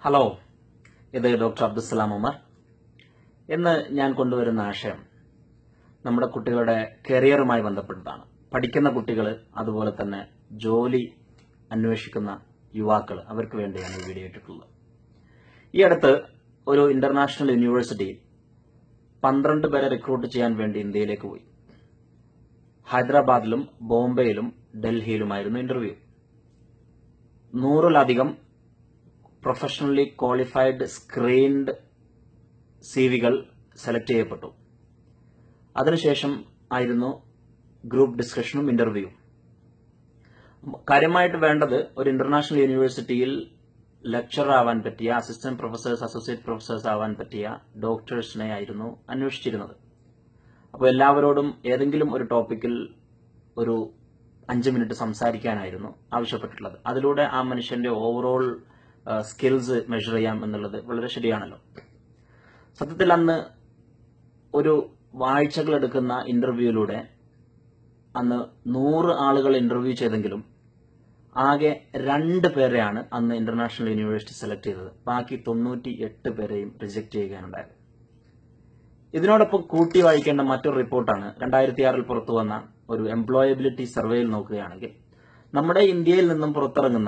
Hello, ഇത് doctor Abdussalam Umar. ഇന്ന് ഞാൻ കൊണ്ടുവരുന്ന ആശയം നമ്മുടെ കുട്ടികളുടെ കരിയറുമായി ബന്ധപ്പെട്ടതാണ്. പഠിക്കുന്ന കുട്ടികൾ, അതുപോലെ തന്നെ ജോലി അന്വേഷിക്കുന്ന യുവാക്കൾ, അവർക്ക് വേണ്ടിയാണ് ഈ വീഡിയോ ഇട്ടിട്ടുള്ളത്. ഈ അടുത്ത് ഒരു ഇന്റർനാഷണൽ യൂണിവേഴ്സിറ്റി 12 പേരെ റിക്രൂട്ട് ചെയ്യാൻ വേണ്ടി ഇന്ത്യയിലേക്ക് പോയി. ഹൈദരാബാദിലും ബോംബെയിലും ഡൽഹിയിലുമായിരുന്നു ഇന്റർവ്യൂ. 100-ലധികം പ്രൊഫഷണലി ക്വാളിഫൈഡ് സ്ക്രീൻഡ് സിവികൾ സെലക്ട് ചെയ്യപ്പെട്ടു. അതിനുശേഷം ആയിരുന്നു ഗ്രൂപ്പ് ഡിസ്കഷനും ഇന്റർവ്യൂ. കാര്യമായിട്ട് വേണ്ടത് ഒരു ഇന്റർനാഷണൽ യൂണിവേഴ്സിറ്റിയിൽ ലെക്ചറർ ആവാൻ പറ്റിയ, അസിസ്റ്റന്റ് പ്രൊഫസേഴ്സ്, അസോസിയേറ്റ് പ്രൊഫസേഴ്സ് ആവാൻ പറ്റിയ ഡോക്ടേഴ്സിനെ ആയിരുന്നു അന്വേഷിച്ചിരുന്നത്. അപ്പോൾ എല്ലാവരോടും ഏതെങ്കിലും ഒരു ടോപ്പിക്കിൽ ഒരു 5 മിനിറ്റ് സംസാരിക്കാനായിരുന്നു ആവശ്യപ്പെട്ടിട്ടുള്ളത്. അതിലൂടെ ആ മനുഷ്യന്റെ ഓവറോൾ സ്കിൽസ് മെഷർ ചെയ്യാം എന്നുള്ളത് വളരെ ശരിയാണല്ലോ. സത്യത്തിൽ അന്ന് ഒരു ആഴ്ചകൾ എടുക്കുന്ന ഇന്റർവ്യൂയിലൂടെ അന്ന് 100 ആളുകൾ ഇന്റർവ്യൂ ചെയ്തെങ്കിലും ആകെ 2 പേരെയാണ് അന്ന് ഇന്റർനാഷണൽ യൂണിവേഴ്സിറ്റി സെലക്ട് ചെയ്തത്. ബാക്കി 98 പേരെയും റിജക്ട് ചെയ്യുകയാണുണ്ടായത്. ഇതിനോടൊപ്പം കൂട്ടി വായിക്കേണ്ട മറ്റൊരു റിപ്പോർട്ടാണ് 2006 പുറത്തു വന്ന ഒരു എംപ്ലോയബിലിറ്റി സർവേയിൽ നോക്കുകയാണെങ്കിൽ നമ്മുടെ ഇന്ത്യയിൽ നിന്നും പുറത്തിറങ്ങുന്ന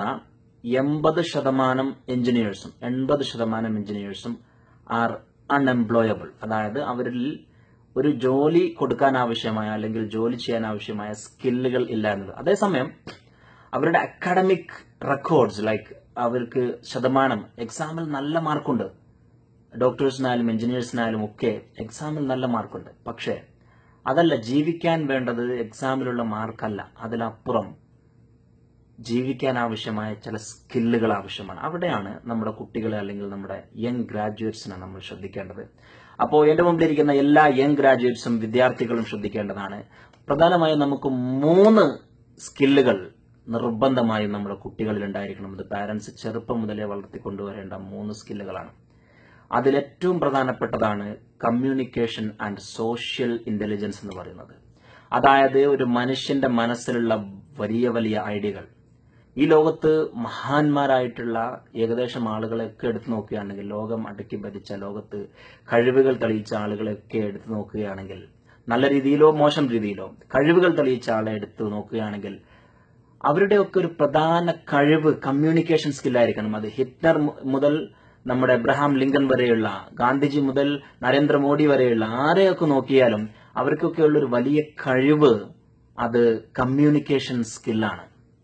80% എഞ്ചിനീയേഴ്സും ആർ അൺഎംപ്ലോയബിൾ. അതായത് അവരിൽ ഒരു ജോലി കൊടുക്കാൻ ആവശ്യമായ അല്ലെങ്കിൽ ജോലി ചെയ്യാൻ ആവശ്യമായ സ്കില്ലുകൾ ഇല്ല എന്നത്. അതേസമയം അവരുടെ അക്കാഡമിക് റെക്കോർഡ്സ്, ലൈക്ക് അവർക്ക് ശതമാനം എക്സാമിൽ നല്ല മാർക്കുണ്ട്. ഡോക്ടേഴ്സിനായാലും എഞ്ചിനീയേഴ്സിനായാലും ഒക്കെ എക്സാമിൽ നല്ല മാർക്കുണ്ട്. പക്ഷേ അതല്ല ജീവിക്കാൻ വേണ്ടത്. എക്സാമിലുള്ള മാർക്കല്ല, അതിലപ്പുറം ജീവിക്കാൻ ആവശ്യമായ ചില സ്കില്ലുകൾ ആവശ്യമാണ്. അവിടെയാണ് നമ്മുടെ കുട്ടികളെ അല്ലെങ്കിൽ നമ്മുടെ യങ് ഗ്രാജുവേറ്റ്സിനെ നമ്മൾ ശ്രദ്ധിക്കേണ്ടത്. അപ്പോൾ എന്റെ മുമ്പിലിരിക്കുന്ന എല്ലാ യങ് ഗ്രാജുവേറ്റ്സും വിദ്യാർത്ഥികളും ശ്രദ്ധിക്കേണ്ടതാണ്. പ്രധാനമായും നമുക്ക് 3 സ്കില്ലുകൾ നിർബന്ധമായും നമ്മുടെ കുട്ടികളിൽ ഉണ്ടായിരിക്കണം. ഇത് പാരന്റ്സ് ചെറുപ്പം മുതലേ വളർത്തിക്കൊണ്ടുവരേണ്ട 3 സ്കില്ലുകളാണ്. അതിലേറ്റവും പ്രധാനപ്പെട്ടതാണ് കമ്മ്യൂണിക്കേഷൻ ആൻഡ് സോഷ്യൽ ഇന്റലിജൻസ് എന്ന് പറയുന്നത്. അതായത് ഒരു മനുഷ്യന്റെ മനസ്സിലുള്ള വലിയ വലിയ ഐഡിയകൾ. ഈ ലോകത്ത് മഹാന്മാരായിട്ടുള്ള ഏകദേശം ആളുകളെയൊക്കെ എടുത്തു നോക്കുകയാണെങ്കിൽ, ലോകം അടക്കി ഭരിച്ച, ലോകത്ത് കഴിവുകൾ തെളിയിച്ച ആളുകളെയൊക്കെ എടുത്തു നോക്കുകയാണെങ്കിൽ, നല്ല രീതിയിലോ മോശം രീതിയിലോ കഴിവുകൾ തെളിയിച്ച ആളെ എടുത്തു നോക്കുകയാണെങ്കിൽ അവരുടെയൊക്കെ ഒരു പ്രധാന കഴിവ് കമ്മ്യൂണിക്കേഷൻ സ്കില്ലായിരിക്കണം. അത് ഹിറ്റ്ലർ മുതൽ നമ്മുടെ എബ്രഹാം ലിങ്കൺ വരെയുള്ള, ഗാന്ധിജി മുതൽ നരേന്ദ്രമോദി വരെയുള്ള ആരെയൊക്കെ നോക്കിയാലും അവർക്കൊക്കെയുള്ള ഒരു വലിയ കഴിവ് അത് കമ്മ്യൂണിക്കേഷൻ സ്കില്ലാണ്.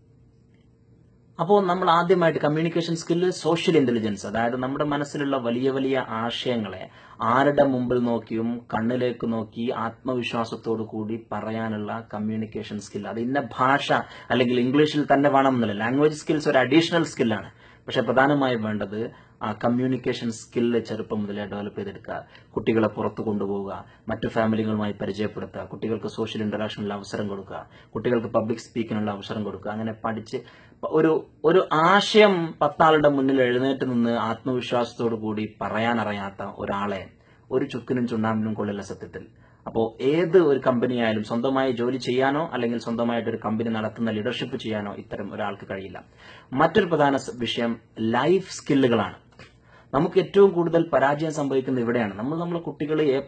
അപ്പോൾ നമ്മൾ ആദ്യമായിട്ട് കമ്മ്യൂണിക്കേഷൻ സ്കില്ല്, സോഷ്യൽ ഇന്റലിജൻസ്, അതായത് നമ്മുടെ മനസ്സിലുള്ള വലിയ വലിയ ആശയങ്ങളെ ആരുടെ മുമ്പിൽ നോക്കിയും കണ്ണിലേക്ക് നോക്കി ആത്മവിശ്വാസത്തോടു കൂടി പറയാനുള്ള കമ്മ്യൂണിക്കേഷൻ സ്കിൽ. അത് ഇന്ന ഭാഷ അല്ലെങ്കിൽ ഇംഗ്ലീഷിൽ തന്നെ വേണമെന്നില്ല. ലാംഗ്വേജ് സ്കിൽസ് ഒരു അഡീഷണൽ സ്കില്ലാണ്. പക്ഷെ പ്രധാനമായും വേണ്ടത് ആ കമ്മ്യൂണിക്കേഷൻ സ്കില്ല് ചെറുപ്പം മുതലേ ഡെവലപ്പ് ചെയ്തെടുക്കുക. കുട്ടികളെ പുറത്തു കൊണ്ടുപോവുക, മറ്റു ഫാമിലികളുമായി പരിചയപ്പെടുത്തുക, കുട്ടികൾക്ക് സോഷ്യൽ ഇന്ററാക്ഷനുള്ള അവസരം കൊടുക്കുക, കുട്ടികൾക്ക് പബ്ലിക് സ്പീക്കിനുള്ള അവസരം കൊടുക്കുക. അങ്ങനെ പഠിച്ച് ഒരു ആശയം 10 ആളുടെ മുന്നിൽ എഴുന്നേറ്റ് നിന്ന് ആത്മവിശ്വാസത്തോടു കൂടി പറയാനറിയാത്ത ഒരാളെ ഒരു ചുക്കിനും ചുണ്ണാമ്പിനും കൊള്ളില്ല സത്യത്തിൽ. അപ്പോൾ ഏത് ഒരു കമ്പനി ആയാലും സ്വന്തമായി ജോലി ചെയ്യാനോ അല്ലെങ്കിൽ സ്വന്തമായിട്ട് ഒരു കമ്പനി നടത്തുന്ന ലീഡർഷിപ്പ് ചെയ്യാനോ ഇത്തരം ഒരാൾക്ക് കഴിയില്ല. മറ്റൊരു പ്രധാന വിഷയം ലൈഫ് സ്കില്ലുകളാണ്. നമുക്ക് ഏറ്റവും കൂടുതൽ പരാജയം സംഭവിക്കുന്നത് ഇവിടെയാണ്. നമ്മളെ കുട്ടികളെ A+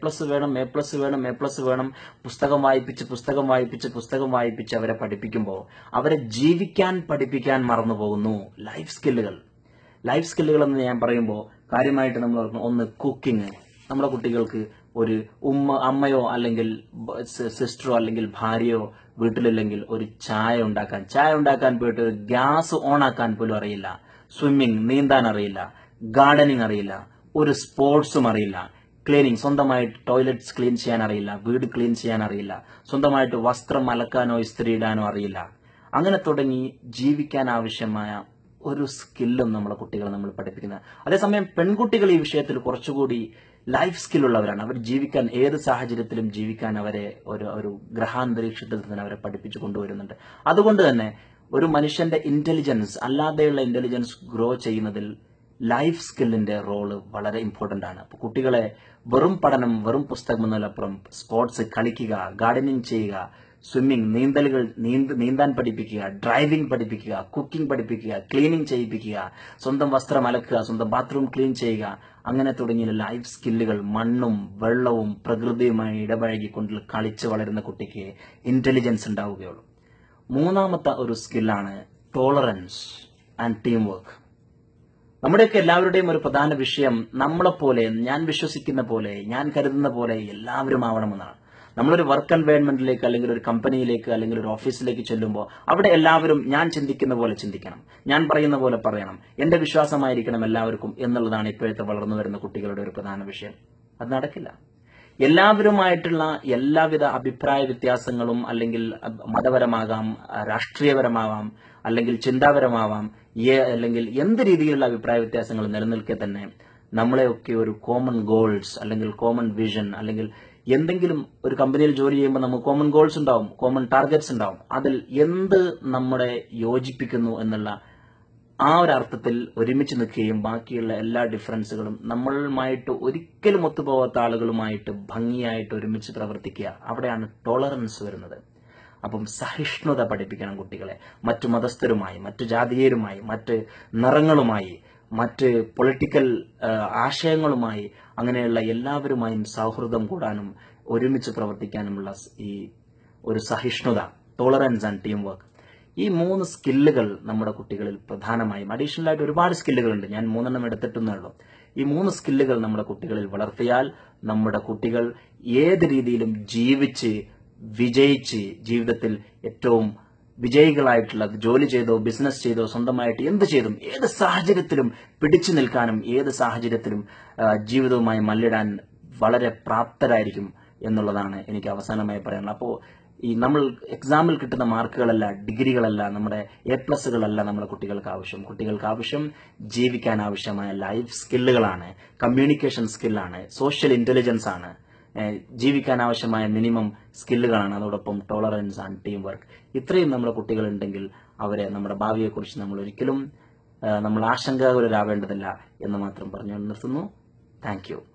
വേണം പുസ്തകം വായിപ്പിച്ച് അവരെ പഠിപ്പിക്കുമ്പോൾ അവരെ ജീവിക്കാൻ പഠിപ്പിക്കാൻ മറന്നു പോകുന്നു. ലൈഫ് സ്കില്ലുകൾ എന്ന് ഞാൻ പറയുമ്പോൾ കാര്യമായിട്ട് നമ്മൾ ഓർക്കണം. ഒന്ന്, കുക്കിംഗ്. നമ്മുടെ കുട്ടികൾക്ക് ഒരു അമ്മയോ അല്ലെങ്കിൽ സിസ്റ്ററോ അല്ലെങ്കിൽ ഭാര്യയോ വീട്ടിലില്ലെങ്കിൽ ഒരു ചായ ഉണ്ടാക്കാൻ പോയിട്ട് ഒരു ഗ്യാസ് ഓൺ ആക്കാൻ പോലും അറിയില്ല. സ്വിമ്മിങ്, നീന്താൻ അറിയില്ല. ഗാർഡനിങ് അറിയില്ല. ഒരു സ്പോർട്സും അറിയില്ല. ക്ലീനിങ്, സ്വന്തമായിട്ട് ടോയ്ലറ്റ്സ് ക്ലീൻ ചെയ്യാൻ അറിയില്ല. വീട് ക്ലീൻ ചെയ്യാൻ അറിയില്ല. സ്വന്തമായിട്ട് വസ്ത്രം അലക്കാനോ ഇസ്തിരി ഇടാനോ അറിയില്ല. അങ്ങനെ തുടങ്ങി ജീവിക്കാൻ ആവശ്യമായ ഒരു സ്കില്ലും നമ്മുടെ കുട്ടികളെ നമ്മൾ പഠിപ്പിക്കുന്നത്. അതേസമയം പെൺകുട്ടികൾ ഈ വിഷയത്തിൽ കുറച്ചുകൂടി ലൈഫ് സ്കില്ലുള്ളവരാണ്. അവർ ജീവിക്കാൻ, ഏത് സാഹചര്യത്തിലും ജീവിക്കാൻ അവരെ ഒരു ഗ്രഹാന്തരീക്ഷത്തിൽ തന്നെ അവരെ പഠിപ്പിച്ചു കൊണ്ടുവരുന്നുണ്ട്. അതുകൊണ്ട് തന്നെ ഒരു മനുഷ്യന്റെ ഇന്റലിജൻസ്, അല്ലാതെയുള്ള ഇന്റലിജൻസ് ഗ്രോ ചെയ്യുന്നതിൽ ലൈഫ് സ്കില്ലിന്റെ റോള് വളരെ ഇമ്പോർട്ടന്റ് ആണ്. അപ്പോൾ കുട്ടികളെ വെറും പഠനം, വെറും പുസ്തകം എന്നതിലപ്പുറം സ്പോർട്സ് കളിക്കുക, ഗാർഡനിങ് ചെയ്യുക, സ്വിമ്മിങ്, നീന്താൻ പഠിപ്പിക്കുക, ഡ്രൈവിംഗ് പഠിപ്പിക്കുക, കുക്കിംഗ് പഠിപ്പിക്കുക, ക്ലീനിങ് ചെയ്യിപ്പിക്കുക, സ്വന്തം വസ്ത്രം അലക്കുക, സ്വന്തം ബാത്റൂം ക്ലീൻ ചെയ്യുക, അങ്ങനെ തുടങ്ങിയ ലൈഫ് സ്കില്ലുകൾ മണ്ണും വെള്ളവും പ്രകൃതിയുമായി ഇടപഴകിക്കൊണ്ട് കളിച്ച് വളരുന്ന കുട്ടിക്ക് ഇന്റലിജൻസ് ഉണ്ടാവുകയുള്ളൂ. മൂന്നാമത്തെ ഒരു സ്കില്ലാണ് ടോളറൻസ് ആൻഡ് ടീം വർക്ക്. നമ്മുടെയൊക്കെ എല്ലാവരുടെയും ഒരു പ്രധാന വിഷയം നമ്മളെപ്പോലെ, ഞാൻ വിശ്വസിക്കുന്ന പോലെ, ഞാൻ കരുതുന്ന പോലെ എല്ലാവരും ആവണമെന്നാണ്. നമ്മളൊരു വർക്ക് എൻവയൺമെന്റിലേക്ക് അല്ലെങ്കിൽ ഒരു കമ്പനിയിലേക്ക് അല്ലെങ്കിൽ ഒരു ഓഫീസിലേക്ക് ചെല്ലുമ്പോൾ അവിടെ എല്ലാവരും ഞാൻ ചിന്തിക്കുന്ന പോലെ ചിന്തിക്കണം, ഞാൻ പറയുന്ന പോലെ പറയണം, എന്റെ വിശ്വാസമായിരിക്കണം എല്ലാവർക്കും എന്നുള്ളതാണ് ഇപ്പോഴത്തെ വളർന്നു വരുന്ന കുട്ടികളുടെ ഒരു പ്രധാന വിഷയം. അത് നടക്കില്ല. എല്ലാവരുമായിട്ടുള്ള എല്ലാവിധ അഭിപ്രായ വ്യത്യാസങ്ങളും അല്ലെങ്കിൽ മതപരമാകാം, രാഷ്ട്രീയപരമാവാം, അല്ലെങ്കിൽ ചിന്താപരമാവാം, അല്ലെങ്കിൽ എന്ത് രീതിയിലുള്ള അഭിപ്രായ വ്യത്യാസങ്ങൾ നിലനിൽക്കെ തന്നെ നമ്മളെയൊക്കെ ഒരു കോമൺ ഗോൾസ് അല്ലെങ്കിൽ കോമൺ വിഷൻ അല്ലെങ്കിൽ എന്തെങ്കിലും ഒരു കമ്പനിയിൽ ജോലി ചെയ്യുമ്പോൾ നമുക്ക് കോമൺ ഗോൾസ് ഉണ്ടാവും, കോമൺ ടാർഗറ്റ്സ് ഉണ്ടാവും. അതിൽ എന്ത് നമ്മളെ യോജിപ്പിക്കുന്നു എന്നുള്ള ആ ഒരു അർത്ഥത്തിൽ ഒരുമിച്ച് നിൽക്കുകയും ബാക്കിയുള്ള എല്ലാ ഡിഫറൻസുകളും നമ്മളുമായിട്ട് ഒരിക്കലും ഒത്തുപോകാത്ത ആളുകളുമായിട്ട് ഭംഗിയായിട്ട് ഒരുമിച്ച് പ്രവർത്തിക്കുക, അവിടെയാണ് ടോളറൻസ് വരുന്നത്. അപ്പം സഹിഷ്ണുത പഠിപ്പിക്കണം കുട്ടികളെ. മറ്റു മതസ്ഥരുമായി, മറ്റു ജാതീയരുമായി, മറ്റ് നിറങ്ങളുമായി, മറ്റ് പൊളിറ്റിക്കൽ ആശയങ്ങളുമായി, അങ്ങനെയുള്ള എല്ലാവരുമായും സൗഹൃദം കൂടാനും ഒരുമിച്ച് പ്രവർത്തിക്കാനുമുള്ള ഈ ഒരു സഹിഷ്ണുത, ടോളറൻസ് ആൻഡ് ടീം വർക്ക്, ഈ 3 സ്കില്ലുകൾ നമ്മുടെ കുട്ടികളിൽ പ്രധാനമായും, അഡീഷണൽ ആയിട്ട് ഒരുപാട് സ്കില്ലുകളുണ്ട്, ഞാൻ 3 എടുത്തിട്ടുന്നേ ഉള്ളൂ. ഈ 3 സ്കില്ലുകൾ നമ്മുടെ കുട്ടികളിൽ വളർത്തിയാൽ നമ്മുടെ കുട്ടികൾ ഏത് രീതിയിലും ജീവിച്ച് വിജയിച്ച് ജീവിതത്തിൽ ഏറ്റവും വിജയികളായിട്ടുള്ള, ജോലി ചെയ്തോ ബിസിനസ് ചെയ്തോ സ്വന്തമായിട്ട് എന്ത് ചെയ്തും ഏത് സാഹചര്യത്തിലും പിടിച്ചു നിൽക്കാനും ഏത് സാഹചര്യത്തിലും ജീവിതവുമായി മല്ലിടാൻ വളരെ പ്രാപ്തരായിരിക്കും എന്നുള്ളതാണ് എനിക്ക് അവസാനമായി പറയാനുള്ളത്. അപ്പോൾ ഈ നമ്മൾ എക്സാമിൽ കിട്ടുന്ന മാർക്കുകളല്ല, ഡിഗ്രികളല്ല, നമ്മുടെ A+കളല്ല നമ്മുടെ കുട്ടികൾക്ക് ആവശ്യം. കുട്ടികൾക്ക് ആവശ്യം ജീവിക്കാൻ ആവശ്യമായ ലൈഫ് സ്കില്ലുകളാണ്, കമ്മ്യൂണിക്കേഷൻ സ്കില്ലാണ്, സോഷ്യൽ ഇന്റലിജൻസ് ആണ്, ജീവിക്കാൻ ആവശ്യമായ മിനിമം സ്കില്ലുകളാണ്. അതോടൊപ്പം ടോളറൻസ് ആൻഡ് ടീം വർക്ക്. ഇത്രയും നമ്മുടെ കുട്ടികളുണ്ടെങ്കിൽ അവരെ നമ്മുടെ ഭാവിയെക്കുറിച്ച് നമ്മൾ ഒരിക്കലും നമ്മൾ ആശങ്കാകുലരാവേണ്ടതില്ല എന്ന് മാത്രം പറഞ്ഞു നിർത്തുന്നു. Thank U.